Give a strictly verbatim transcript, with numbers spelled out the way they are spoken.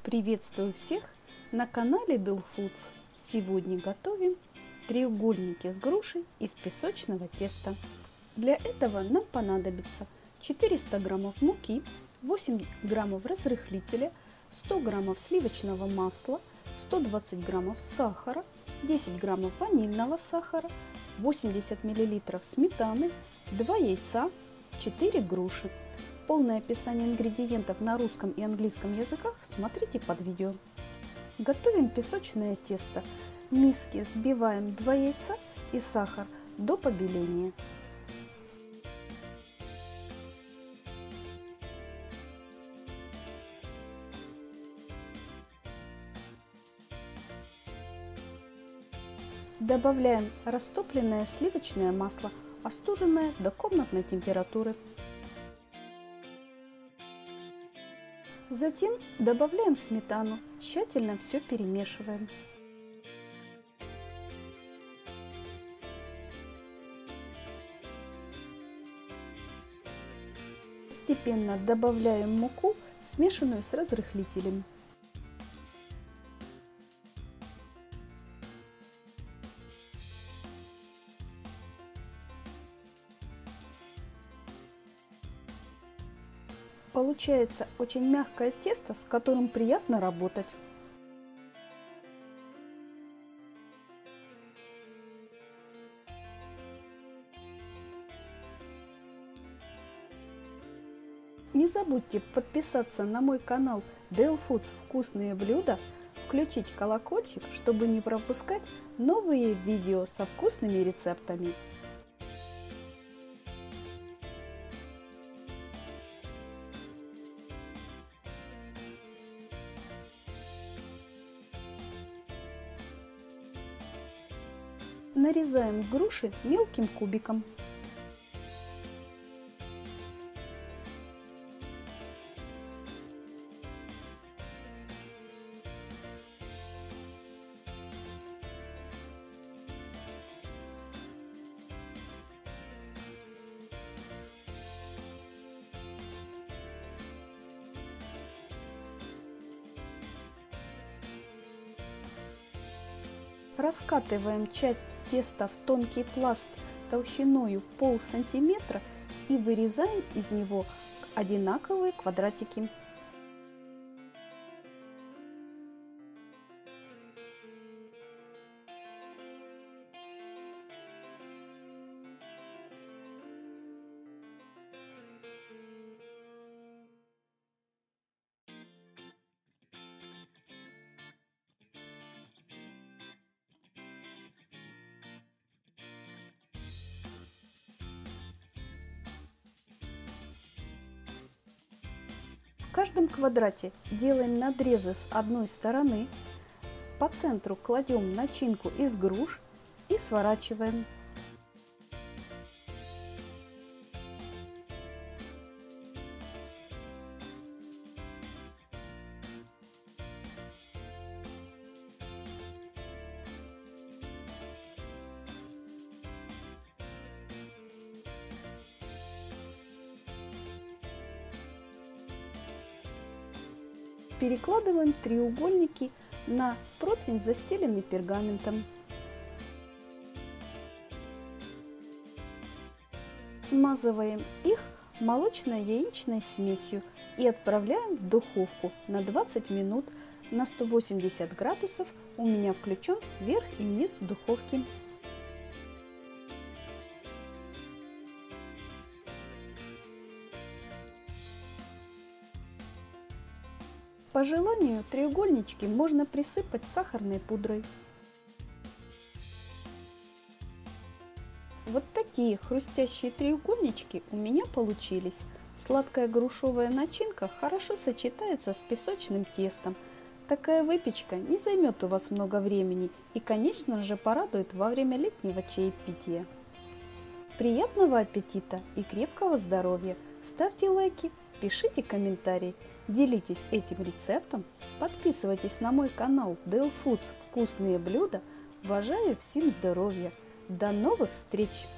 Приветствую всех на канале Del Foods. Сегодня готовим треугольники с грушей из песочного теста. Для этого нам понадобится четыреста граммов муки, восемь граммов разрыхлителя, сто граммов сливочного масла, сто двадцать граммов сахара, десять граммов ванильного сахара, восемьдесят миллилитров сметаны, два яйца, четыре груши. Полное описание ингредиентов на русском и английском языках смотрите под видео. Готовим песочное тесто. В миске взбиваем два яйца и сахар до побеления. Добавляем растопленное сливочное масло, остуженное до комнатной температуры. Затем добавляем сметану, тщательно все перемешиваем. Постепенно добавляем муку, смешанную с разрыхлителем. Получается очень мягкое тесто, с которым приятно работать. Не забудьте подписаться на мой канал Del Foods Вкусные блюда, включить колокольчик, чтобы не пропускать новые видео со вкусными рецептами. Нарезаем груши мелким кубиком. Раскатываем часть теста в тонкий пласт толщиною пол сантиметра и вырезаем из него одинаковые квадратики. В каждом квадрате делаем надрезы с одной стороны, по центру кладем начинку из груш и сворачиваем. Перекладываем треугольники на противень, застеленный пергаментом. Смазываем их молочно-яичной смесью и отправляем в духовку на двадцать минут на сто восемьдесят градусов. У меня включен верх и низ духовки. По желанию треугольнички можно присыпать сахарной пудрой. Вот такие хрустящие треугольнички у меня получились. Сладкая грушевая начинка хорошо сочетается с песочным тестом. Такая выпечка не займет у вас много времени и, конечно же, порадует во время летнего чаепития. Приятного аппетита и крепкого здоровья! Ставьте лайки, пишите комментарии. Делитесь этим рецептом, подписывайтесь на мой канал Del Foods Вкусные блюда. Желаю всем здоровья. До новых встреч!